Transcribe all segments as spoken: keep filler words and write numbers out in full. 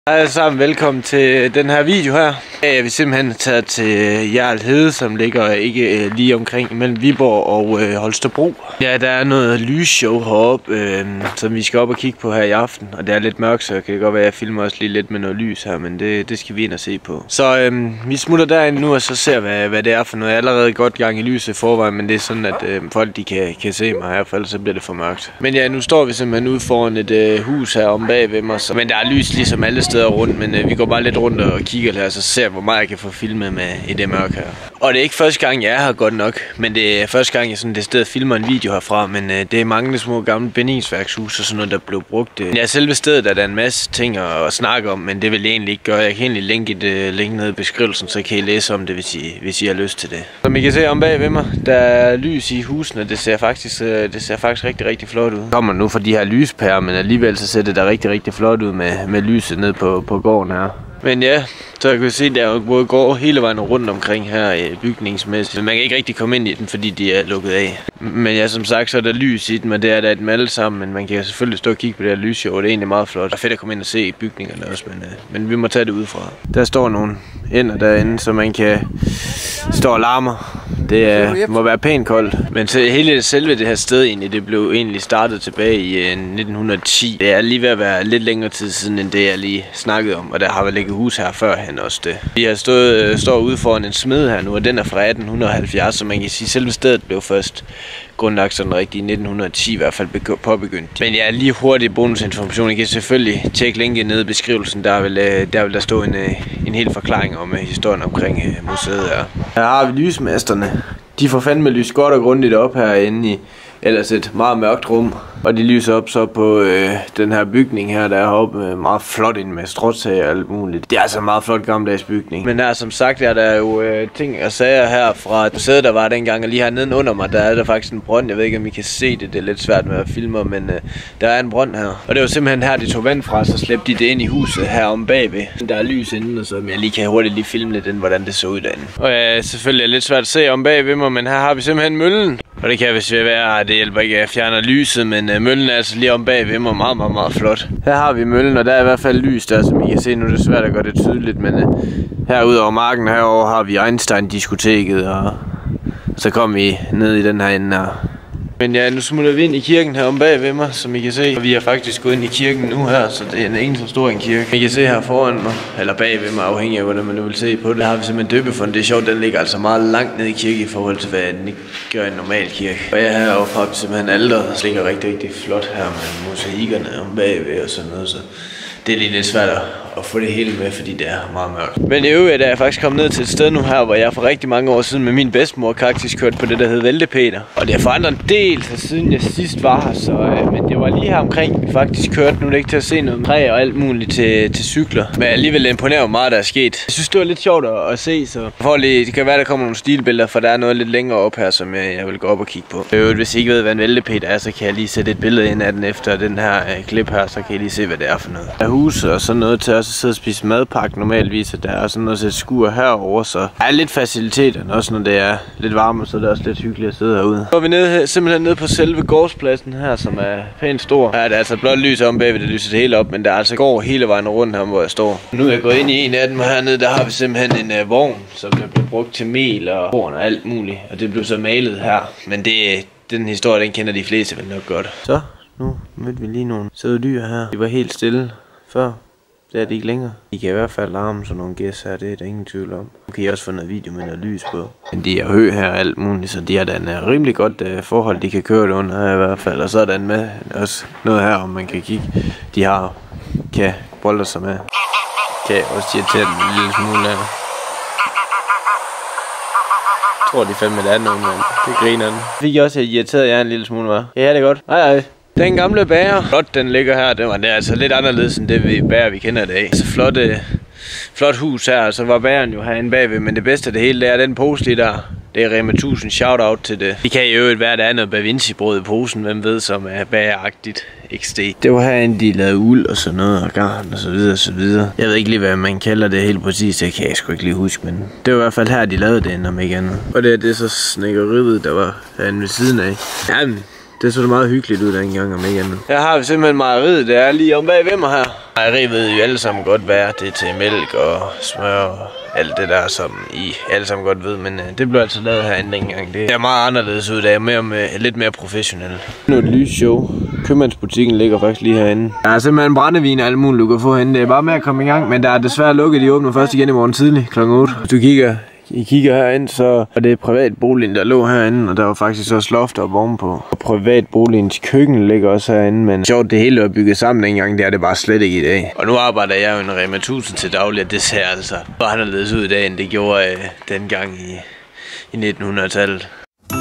Hej alle sammen, velkommen til den her video her. Jeg vil simpelthen tage til Hjerl Hede, som ligger ikke lige omkring mellem Viborg og øh, Holstebro. Ja, der er noget lysshow heroppe, øh, som vi skal op og kigge på her i aften. Og det er lidt mørkt, så det kan godt være, at jeg filmer også lige lidt med noget lys her, men det, det skal vi ind og se på. Så øh, vi smutter derind nu og så ser, hvad, hvad det er for noget. Jeg er allerede godt gang i lyset i forvejen, men det er sådan, at øh, folk de kan, kan se mig her, for ellers så bliver det for mørkt. Men ja, nu står vi simpelthen ude foran et øh, hus her om bag ved mig. Så, men der er lys ligesom alle steder rundt, men øh, vi går bare lidt rundt og kigger her, så ser hvor meget jeg kan få filmet med i det mørke her. Og det er ikke første gang jeg er her godt nok, men det er første gang jeg sådan det sted filmer en video herfra, men øh, det er mange små gamle bindingsværkshus og sådan noget der blev brugt. Øh. Ja, selve stedet er der en masse ting at, at snakke om, men det vil jeg egentlig ikke gøre. Jeg kan egentlig linke et link nede i beskrivelsen, så kan I læse om det, hvis I, hvis I har lyst til det. Som I kan se om bag ved mig, der er lys i husene. Det ser faktisk, øh, det ser faktisk rigtig, rigtig flot ud. Kommer nu fra de her lyspærer, men alligevel så ser det da rigtig, rigtig flot ud med, med lyset ned på, på gården her. Men ja, så jeg kan se, at der både går hele vejen rundt omkring her i bygningsmæssigt. Men man kan ikke rigtig komme ind i den, fordi de er lukket af. Men ja, som sagt, så er der lys i den, og det er der et dem alle sammen. Men man kan selvfølgelig stå og kigge på det her lysshow, og det er egentlig meget flot. Det er fedt at komme ind og se i bygningerne også, men, uh, men vi må tage det udefra. Der står nogle ender derinde, så man kan stå og larmer. Det uh, må være pænt koldt. Men så hele selve det her sted egentlig, det blev egentlig startet tilbage i uh, nitten ti. Det er lige ved at være lidt længere tid siden, end det jeg lige snakkede om. Og der har vel ligget hus her førhen også det. Vi har stået, uh, står ude foran en smed her nu, og den er fra atten halvfjerds, så man kan sige, at selve stedet blev først grundlagt sådan rigtigt i nitten ti i hvert fald påbegyndt. Men ja, lige hurtigt bonusinformation. I kan selvfølgelig tjekke linket nede i beskrivelsen. Der vil der, vil der stå en, en hel forklaring om historien omkring museet her. Her har vi lysmasterne. De får fandme lys godt og grundigt op herinde i ellers et meget mørkt rum. Og de lyser op så på øh, den her bygning her, der er heroppe øh, meget flot ind med stråtag og alt muligt. Det er altså en meget flot gammeldags bygning. Men der som sagt er der jo øh, ting og sager her fra museet, der var dengang. Og lige her nedenunder mig, der er der faktisk en brønd. Jeg ved ikke om I kan se det, det er lidt svært med at filme, men øh, der er en brønd her. Og det var simpelthen her, de tog vand fra, så slæbte de det ind i huset her om bagved. Der er lys inden, og så jeg lige kan hurtigt lige filme lidt ind, hvordan det så ud derinde. Og øh, selvfølgelig er det lidt svært at se om bagved mig, men her har vi simpelthen møllen. Og det kan vist være, at det hjælper ikke at fjerne lyset, men øh, møllen er altså lige om bag ved mig meget, meget, meget flot. Her har vi møllen, og der er i hvert fald lys der, som I kan se. Nu er det svært at gøre det tydeligt, men øh, herude over marken herovre har vi Einstein-diskoteket, og så kommer vi ned i den her ende her. Men ja, nu smutter vi ind i kirken her om bag ved mig, som I kan se. Og vi har faktisk gået ind i kirken nu her, så det er en ene så stor en kirke. I kan se her foran mig, eller bag ved mig, afhængig af hvordan man nu vil se på det. Der har vi simpelthen døbefond. Det er sjovt, den ligger altså meget langt ned i kirke i forhold til, hvad den ikke gør en normal kirke. Og jeg heroppe har vi simpelthen alteret, der ligger rigtig, rigtig flot her med mosaikkerne om bagved og sådan noget. Så det er lige lidt svært at få det hele med, fordi det er meget mørkt. Men i øvrigt er jeg faktisk kommet ned til et sted nu her, hvor jeg for rigtig mange år siden med min bedstemor faktisk kørte på det, der hed Væltepeter. Og det har forandret en del, siden jeg sidst var her, så, øh, men det var lige her omkring, vi faktisk kørte. Nu er det ikke til at se noget træ og alt muligt til, til cykler. Men alligevel imponerer meget, der er sket. Jeg synes, det var lidt sjovt at, at se, så for lige, det kan være, der kommer nogle stilbilleder, for der er noget lidt længere op her, som jeg, jeg vil gå op og kigge på. Øh, hvis I ikke ved, hvad en Væltepeter er, så kan jeg lige sætte et billede ind af den efter den her øh, klip her, så kan I lige se, hvad det er for noget. Der er hus og sådan noget til også at sidde og spise madpakke normalvis, og der er sådan noget til et skur herover, så der er lidt faciliteter, også når det er lidt varme, så det er også lidt hyggeligt at sidde herude. Så er vi nede, simpelthen nede på selve gårdspladsen her, som er pænt stor. Her er der altså blot lys om bagved, det lyser det hele op, men der er altså går hele vejen rundt her, hvor jeg står. Nu er jeg gået ind i en af dem, og hernede der har vi simpelthen en uh, vogn, som der blev brugt til mel og korn og alt muligt, og det blev så malet her, men det, den historie, den kender de fleste vel nok godt. Så, nu mødte vi lige nogle søde dyr her. De var helt stille før. Det er det ikke længere. I kan i hvert fald larme sådan nogle gæs her, det er der ingen tvivl om. Nu kan I også få noget video med noget lys på. Men de er hø her og alt muligt, så de har da en rimelig godt uh, forhold, de kan køre det under her i hvert fald. Og så er der en med også noget her, om man kan kigge. De har, kan bolde sig med. Kan også irritere dem en lille smule af. Jeg tror de fandme det er noget, men det griner den. Fik jeg også irriteret jer en lille smule, hva'? Ja, det er godt. Hej hej. Den gamle bager, flot den ligger her, det var det er altså lidt anderledes end det vi bager vi kender i dag. Altså flot, øh, flot hus her, så var bageren jo herinde bagved, men det bedste af det hele det er den pose lige der. Det er Rema tusind, shout out til det. Det kan i øvrigt være, der er noget Bavinci brød i posen, hvem ved, som er bageragtigt. X D. Det var herinde, de lavede uld og sådan noget, og garn og så videre og så videre. Jeg ved ikke lige, hvad man kalder det helt præcis, det kan jeg sgu ikke lige huske, men det var i hvert fald her, de lavede det, om ikke andet. Og det, det er så snikkeriet, der var herinde ved siden af. Jamen, Det så meget hyggeligt ud dengang, om ikke andet. Her har vi simpelthen mejeriet, det er lige om bag ved mig her. Mejeriet ved jo alle sammen godt, hvad det er til mælk og smør og alt det der, som I alle sammen godt ved. Men uh, det blev altså lavet herinde dengang. Det er meget anderledes ud, det er mere med, lidt mere professionelt. Nu et lysshow. Købmandsbutikken ligger faktisk lige herinde. Der er simpelthen brændevin og alt muligt, du kan få herinde. Det er bare med at komme i gang, men der er desværre lukket. De åbner først igen i morgen tidlig klokken otte. Hvis du kigger... I kigger herind, så er det privatboligen, der lå herinde, og der var faktisk også loft op ovenpå. Og privatboligens køkken ligger også herinde, men sjovt, det hele er bygget sammen dengang, det er det bare slet ikke i dag. Og nu arbejder jeg jo en Rema tusind til daglig, og det ser altså bare anderledes ud i dag, end det gjorde øh, dengang i, i nitten hundrede-tallet.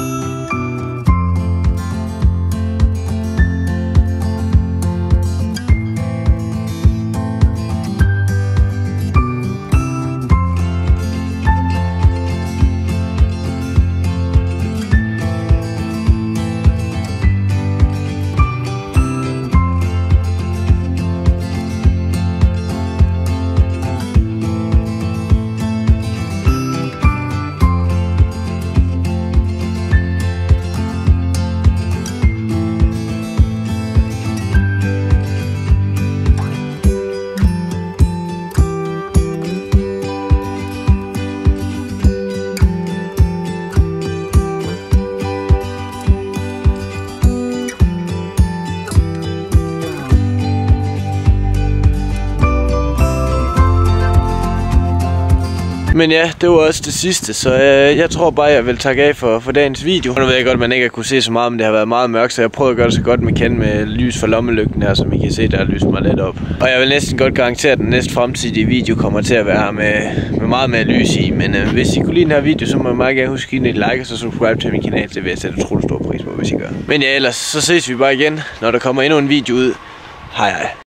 Men ja, det var også det sidste, så øh, jeg tror bare, jeg vil takke af for, for dagens video. Og nu ved jeg godt, at man ikke har kunne se så meget, men det har været meget mørkt, så jeg prøvede at gøre det så godt, man kan med lys fra lommelygten her, som I kan se, der har lyst mig lidt op. Og jeg vil næsten godt garantere, at den næste fremtidige video kommer til at være her med, med meget mere lys i. Men øh, hvis I kunne lide den her video, så må jeg meget gerne huske at give den et like, og så subscribe til min kanal. Det vil jeg sætte utrolig stor pris på, hvis I gør. Men ja, ellers så ses vi bare igen, når der kommer endnu en video ud. Hej hej.